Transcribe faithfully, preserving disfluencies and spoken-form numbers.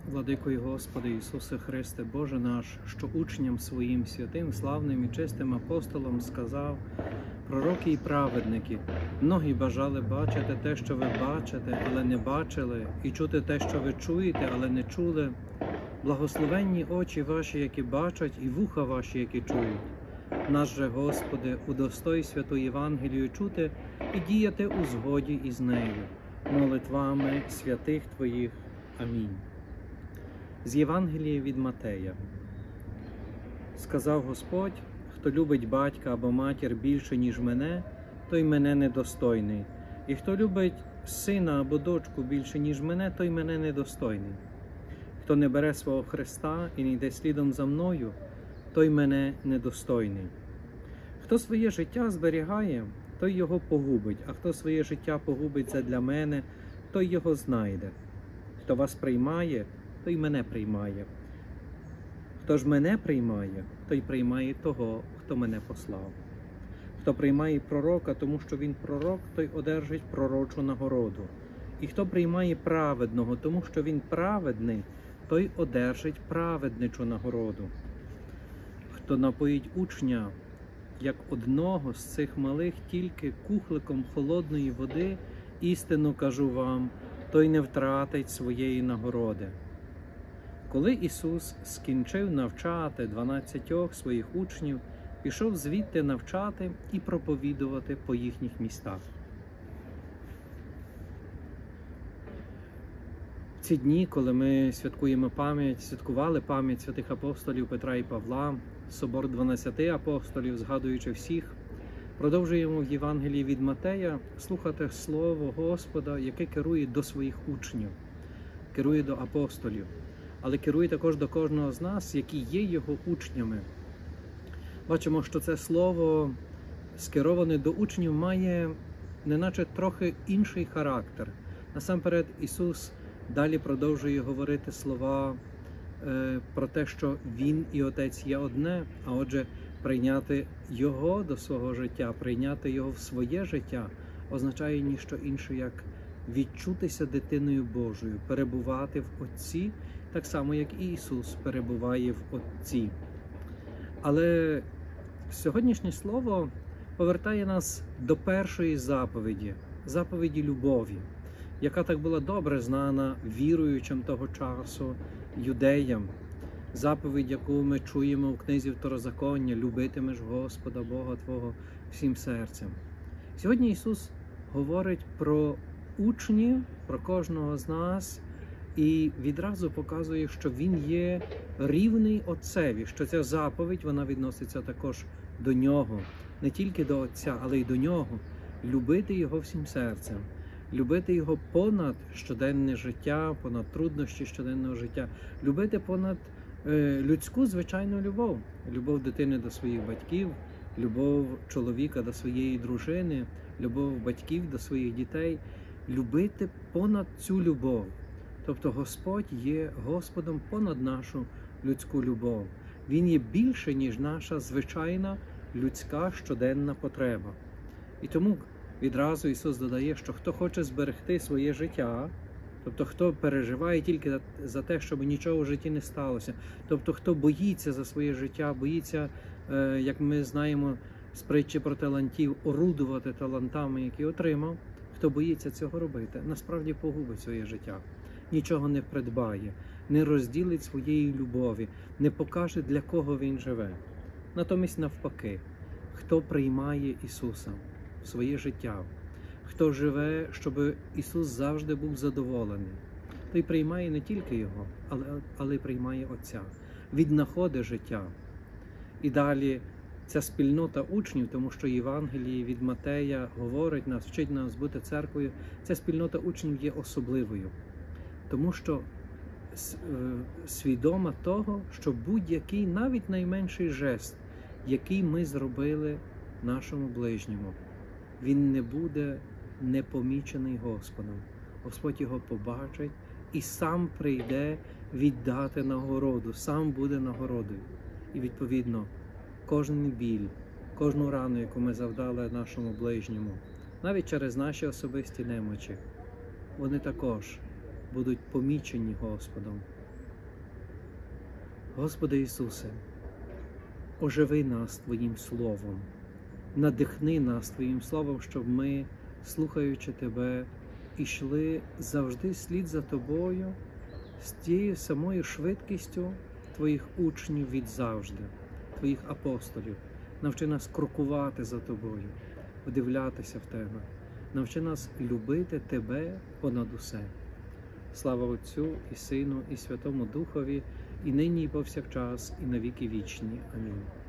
Владико і Господи Ісусе Христе, Боже наш, що учням своїм святим, славним і чистим апостолам сказав: пророки і праведники, многі бажали бачити те, що ви бачите, але не бачили, і чути те, що ви чуєте, але не чули. Благословенні очі ваші, які бачать, і вуха ваші, які чують. Нас же, Господи, удостой святу Євангелію чути і діяти у згоді із нею, молитвами святих Твоїх. Амінь. З Євангелія від Матея. Сказав Господь: хто любить батька або матір більше, ніж мене, той мене недостойний. І хто любить сина або дочку більше, ніж мене, той мене недостойний. Хто не бере свого хреста і не йде слідом за мною, той мене недостойний. Хто своє життя зберігає, той його погубить, а хто своє життя погубить задля мене, той його знайде. Хто вас приймає, той мене приймає. Хто ж мене приймає, той приймає того, хто мене послав. Хто приймає пророка, тому що він пророк, той одержить пророчу нагороду. І хто приймає праведного, тому що він праведний, той одержить праведничу нагороду. Хто напоїть учня, як одного з цих малих, тільки кухликом холодної води, істинно кажу вам, той не втратить своєї нагороди. Коли Ісус скінчив навчати дванадцятьох своїх учнів, пішов звідти навчати і проповідувати по їхніх містах. Ці дні, коли ми святкуємо пам'ять, святкували пам'ять святих апостолів Петра і Павла, собор дванадцяти апостолів, згадуючи всіх, продовжуємо в Євангелії від Матея слухати Слово Господа, яке керує до своїх учнів, керує до апостолів, але керує також до кожного з нас, які є його учнями. Бачимо, що це слово, скероване до учнів, має неначе трохи інший характер. Насамперед, Ісус далі продовжує говорити слова е, про те, що Він і Отець є одне, а отже, прийняти Його до свого життя, прийняти Його в своє життя, означає ніщо інше, як відчутися дитиною Божою, перебувати в Отці, так само, як і Ісус перебуває в Отці. Але сьогоднішнє слово повертає нас до першої заповіді, заповіді любові, яка так була добре знана віруючим того часу, юдеям. Заповідь, яку ми чуємо в книзі Второзаконня: «Любитимеш Господа Бога Твого всім серцем». Сьогодні Ісус говорить про учнів, про кожного з нас, і відразу показує, що Він є рівний Отцеві, що ця заповідь, вона відноситься також до Нього, не тільки до Отця, але й до Нього. Любити Його всім серцем, любити Його понад щоденне життя, понад труднощі щоденного життя, любити понад е, людську звичайну любов, любов дитини до своїх батьків, любов чоловіка до своєї дружини, любов батьків до своїх дітей, любити понад цю любов. Тобто Господь є Господом понад нашу людську любов. Він є більше, ніж наша звичайна людська щоденна потреба. І тому відразу Ісус додає, що хто хоче зберегти своє життя, тобто хто переживає тільки за те, щоб нічого в житті не сталося, тобто хто боїться за своє життя, боїться, як ми знаємо з притчі про талантів, орудувати талантами, які отримав, хто боїться цього робити, насправді погубить своє життя. Нічого не придбає, не розділить своєї любові, не покаже, для кого він живе. Натомість навпаки, хто приймає Ісуса в своє життя, хто живе, щоб Ісус завжди був задоволений, той приймає не тільки Його, але, але й приймає Отця, віднаходить життя. І далі ця спільнота учнів, тому що Євангеліє від Матея говорить нас, вчить нас бути церквою, ця спільнота учнів є особливою. Тому що свідома того, що будь-який, навіть найменший жест, який ми зробили нашому ближньому, він не буде непомічений Господом. Господь його побачить і сам прийде віддати нагороду, сам буде нагородою. І відповідно, кожен біль, кожну рану, яку ми завдали нашому ближньому, навіть через наші особисті немочі, вони також будуть помічені Господом. Господи Ісусе, оживи нас Твоїм Словом, надихни нас Твоїм Словом, щоб ми, слухаючи Тебе, ішли завжди слід за Тобою з тією самою швидкістю Твоїх учнів від завжди, Твоїх апостолів. Навчи нас крокувати за Тобою, вдивлятися в Тебе. Навчи нас любити Тебе понад усе. Слава Отцю і Сину, і Святому Духові, і нині, і повсякчас, і на віки вічні. Амінь.